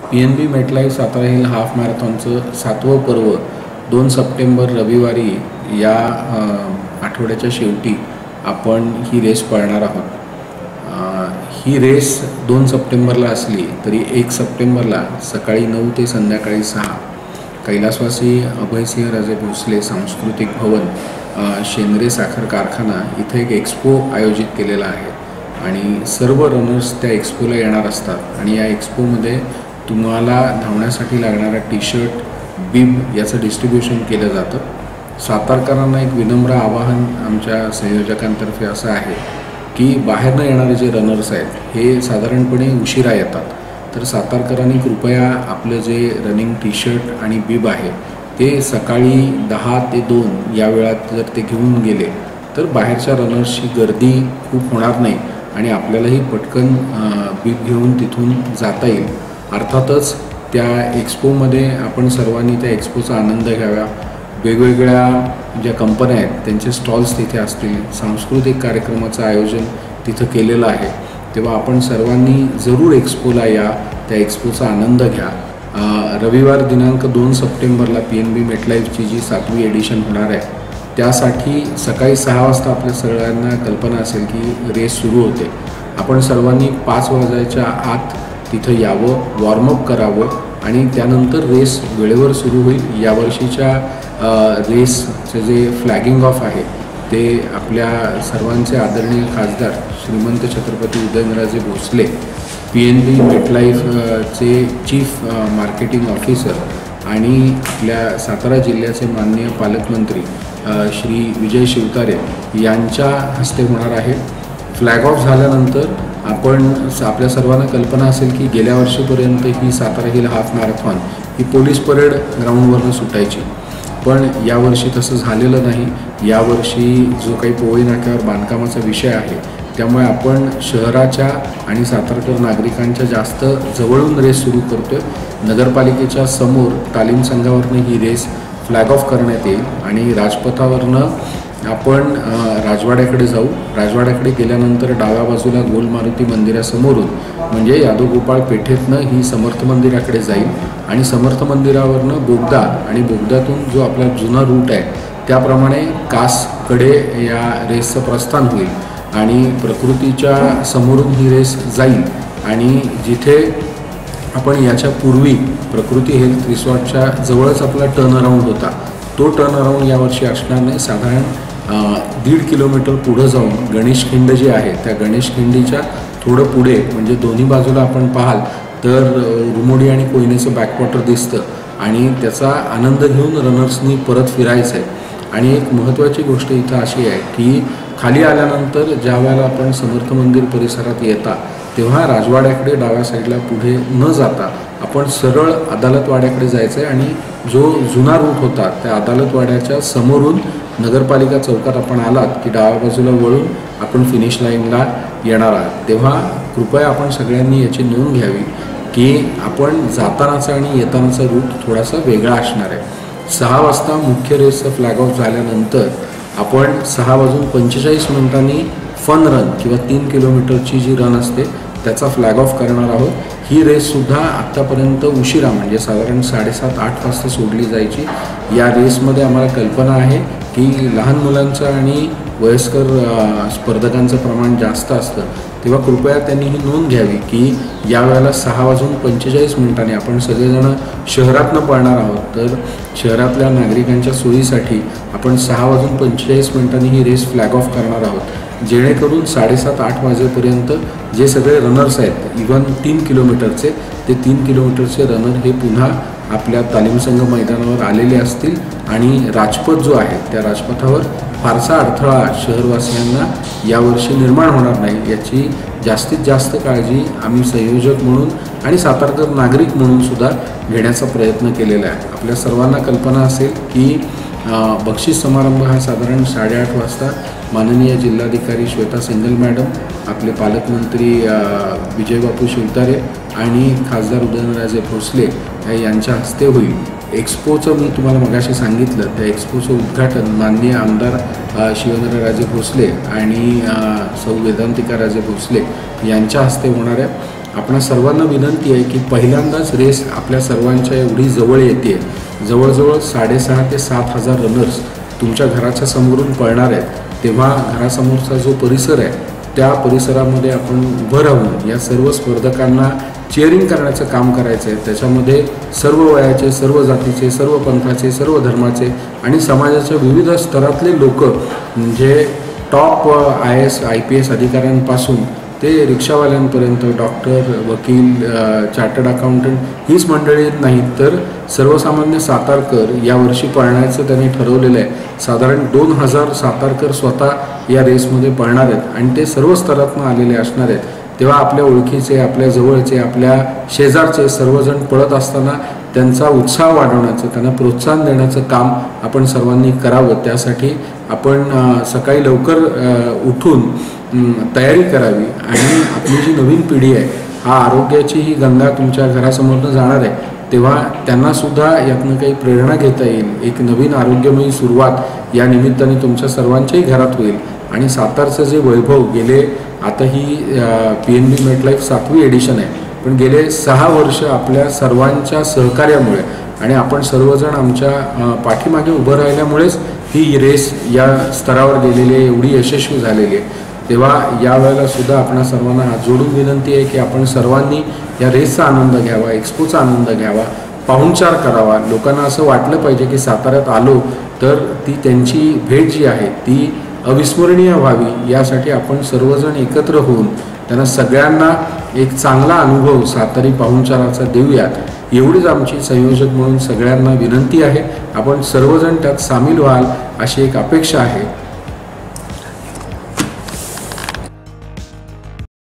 PNB MetLife Satara hill half मॅरेथॉनचं 7वं पर्व 2 सप्टेंबर रविवारी या आठवड्याच्या शेवटी आपण ही रेस पळणार आहोत। ही रेस 2 सप्टेंबरला असली तरी 1 सप्टेंबरला सकाळी 9 ते संध्याकाळी 6 कैलासवासी अभयसिंह राजे भोसले सांस्कृतिक भवन शेंद्रे साखर कारखाना इथे एक एक्सपो आयोजित केलेला आहे आणि सर्व रनर्स त्या एक्सपोला येणार असतात आणि या एक्सपोमध्ये तुम्हाला धावण्यासाठी लागणारा टी-शर्ट बिब याचं डिस्ट्रीब्युशन केलं जातं। सातारकरांना एक विनम्र आवाहन आमच्या संयोजकांतर्फे असं आहे की बाहेरनं येणारे जे रनर्स आहेत हे साधारणपणे उशिरा येतात, तर सातारकरांनी कृपया आपलं जे रनिंग टी-शर्ट आणि बिब आहे ते सकाळी 10 ते 2 या वेळात जर ते घेऊन गेले तर बाहेरच्या रनर्सची गर्दी खूप होणार नाही आणि आपल्यालाही पटकन बिब घेऊन तिथून जाता येईल। अर्थातच त्या एक्सपोमध्ये आपण सर्वांनी त्या एक्सपोचा आनंद घ्यावा। वेगवेगळ्या ज्या कंपन्या आहेत त्यांचे स्टॉल्स तिथे असतील, सांस्कृतिक कार्यक्रमाचं आयोजन तिथं केलेलं आहे, तेव्हा आपण सर्वांनी जरूर एक्सपोला या, त्या एक्सपोचा आनंद घ्या। रविवार दिनांक 2 सप्टेंबरला PNB मेटलाईफची जी 7वी एडिशन होणार आहे त्यासाठी सकाळी 6 वाजता आपल्या सगळ्यांना कल्पना असेल की रेस सुरू होते। आपण सर्वांनी 5 वाजायच्या आत तिथं यावं, वॉर्मअप करावं आणि त्यानंतर रेस वेळेवर सुरू होईल। यावर्षीच्या रेसचं जे फ्लॅगिंग ऑफ आहे ते आपल्या सर्वांचे आदरणीय खासदार श्रीमंत छत्रपती उदयनराजे भोसले, PNB मेटलाईफचे चीफ मार्केटिंग ऑफिसर आणि आपल्या सातारा जिल्ह्याचे माननीय पालकमंत्री श्री विजय शिवतारे यांच्या हस्ते होणार आहे। फ्लॅग ऑफ झाल्यानंतर आपल्या सर्वांना कल्पना असेल की गेल्या वर्षीपर्यंत ही सातारा हिल हाफ मॅरेथॉन ही पोलीस परेड ग्राउंडवरनं सुटायची, पण यावर्षी तसं झालेलं नाही। यावर्षी जो काही पोवई नाक्यावर बांधकामाचा विषय आहे त्यामुळे आपण शहराच्या आणि सातारकर नागरिकांच्या जास्त जवळून रेस सुरू करतो आहे। नगरपालिकेच्या समोर तालीम संघावरनं ही रेस फ्लॅग ऑफ करण्यात येईल आणि राजपथावरनं आपण राजवाड्याकडे जाऊ। राजवाड्याकडे गेल्यानंतर डाव्या बाजूला गोल मारुती मंदिरासमोरून म्हणजे यादवगोपाळ पेठेतनं ही समर्थ मंदिराकडे जाईल आणि समर्थ मंदिरावरनं बोगदा आणि बोगद्यातून जो आपला जुना रूट आहे त्याप्रमाणे कासकडे या रेसचं प्रस्थान होईल आणि प्रकृतीच्या समोरून ही रेस जाईल आणि जिथे आपण याच्या पूर्वी प्रकृती हेल्थ रिसॉर्टच्या जवळच आपला टर्न अराऊंड होता तो टर्न अराऊंड यावर्षी असणार नाही। साधारण 1.5 किलोमीटर पुढं जाऊन गणेशखिंड जी आहे त्या गणेशखिंडीच्या थोडं पुढे म्हणजे दोन्ही बाजूला आपण पाहाल तर रुमोडी आणि कोयनेचं बॅकवॉटर दिसतं आणि त्याचा आनंद घेऊन रनर्सनी परत फिरायचं आहे। आणि एक महत्त्वाची गोष्ट इथं अशी आहे की खाली आल्यानंतर ज्या वेळेला आपण समर्थ मंदिर परिसरात येता तेव्हा राजवाड्याकडे डाव्या साईडला पुढे न जाता आपण सरळ अदालतवाड्याकडे जायचं आहे आणि जो जुना रूट होता त्या अदालतवाड्याच्या समोरून नगरपालिका चौकात आपण आलात की डाव्या बाजूला वळून आपण फिनिश लाईनला येणार आहात। तेव्हा कृपया आपण सगळ्यांनी याची नोंद घ्यावी की आपण जातानाचा आणि येतानाचा रूट थोडासा वेगळा असणार आहे। 6 वाजता मुख्य रेसचं फ्लॅग ऑफ झाल्यानंतर आपण 6:45 फन रन किंवा 3 किलोमीटरची जी रन असते त्याचा फ्लॅग ऑफ करणार आहोत। ही रेससुद्धा आत्तापर्यंत उशिरा म्हणजे साधारण 7:30-8 वाजता सोडली जायची। या रेसमध्ये आम्हाला कल्पना आहे की लहान मुलांचं आणि वयस्कर स्पर्धकांचं प्रमाण जास्त असतं, तेव्हा कृपया त्यांनी ही नोंद घ्यावी की यावेळेला 6:45 आपण सगळेजण शहरातनं पळणार आहोत, तर शहरातल्या नागरिकांच्या सोयीसाठी आपण 6:45 ही रेस फ्लॅग ऑफ करणार आहोत, जेणेकरून 7:30-8 वाजेपर्यंत जे सगळे रनर्स आहेत इव्हन 3 किलोमीटरचे ते 3 किलोमीटरचे रनर हे पुन्हा आपल्या तालीम संघ मैदानावर आलेले असतील आणि राजपथ जो आहे त्या राजपथावर फारसा अडथळा शहरवासियांना यावर्षी निर्माण होणार नाही याची जास्तीत जास्त काळजी आम्ही संयोजक म्हणून आणि सातारकर नागरिक म्हणून सुद्धा घेण्याचा प्रयत्न केलेला आहे। आपल्या सर्वांना कल्पना असेल की बक्षीस समारंभ हा साधारण 8:30 वाजता माननीय जिल्हाधिकारी श्वेता सिंगल मॅडम, आपले पालकमंत्री विजयबापू शिवतारे आणि खासदार उदयनराजे भोसले यांच्या हस्ते होईल। एक्सपोचं मी तुम्हाला मगाशी सांगितलं त्या एक्सपोचं उद्घाटन माननीय आमदार शिवेंद्रराजे भोसले आणि सौ वेदांतिका राजे भोसले यांच्या हस्ते होणार आहे। आपणा सर्वांना विनंती आहे की पहिल्यांदाच रेस आपल्या सर्वांच्या एवढी जवळ येते. जवळजवळ 6,500 ते 7,000 रनर्स तुमच्या घराच्या समोरून पळणार आहेत. तेव्हा घरासमोरचा जो परिसर आहे त्या परिसरामध्ये आपण उभं राहून या सर्व स्पर्धकांना चेअरिंग करण्याचं काम करायचं आहे. त्याच्यामध्ये सर्व वयाचे, सर्व जातीचे, सर्व पंथाचे, सर्व धर्माचे आणि समाजाच्या विविध स्तरातले लोक, म्हणजे टॉप IAS IPS अधिकाऱ्यांपासून ते रिक्षावाल्यांपर्यंत, डॉक्टर, वकील, चार्टर्ड अकाउंटंट हीच मंडळी नाहीत तर सर्वसामान्य सातारकर यावर्षी पळण्याचं त्यांनी ठरवलेलं आहे. साधारण 2,000 सातारकर स्वतः या रेसमध्ये पळणार आहेत आणि ते सर्व स्तरातून आलेले असणार आहेत. तेव्हा आपल्या ओळखीचे, आपल्या जवळचे, आपल्या शेजारचे सर्वजण पळत असताना त्यांचा उत्साह वाढवण्याचं, त्यांना प्रोत्साहन देण्याचं काम आपण सर्वांनी करावं. त्यासाठी आपण सकाळी लवकर उठून तयारी करावी आणि आपली जी नवीन पिढी आहे, हा आरोग्याची ही गंगा तुमच्या घरासमोरनं जाणार आहे, तेव्हा त्यांनासुद्धा यातनं काही प्रेरणा घेता येईल. एक नवीन आरोग्यमयी सुरुवात या निमित्ताने तुमच्या सर्वांच्याही घरात होईल. आणि सातारचं जे वैभव गेले, आता ही PNB मेटलाईफ 7वी एडिशन आहे, पण गेले 6 वर्ष आपल्या सर्वांच्या सहकार्यामुळे आणि आपण सर्वजण आमच्या पाठीमागे उभं राहिल्यामुळेच ही रेस या स्तरावर गेलेली आहे, एवढी यशस्वी झालेली आहे. तेव्हा यावेळेला सुद्धा आपणा सर्वांना हात जोडून विनंती आहे की आपण सर्वांनी या रेसचा आनंद घ्यावा, एक्स्पोचा आनंद घ्यावा, पाहुणचार करावा. लोकांना असं वाटलं पाहिजे की साताऱ्यात आलो तर ती त्यांची भेट जी आहे ती अविस्मरणीय व्हावी. यासाठी आपण सर्वजण एकत्र होऊन त्यांना सगळ्यांना एक चांगला अनुभव सातारी पाहुणचाराचा देऊयात, एवढीच आमची संयोजक म्हणून सगळ्यांना विनंती आहे. आपण सर्वजण त्यात सामील व्हाल अशी एक अपेक्षा आहे.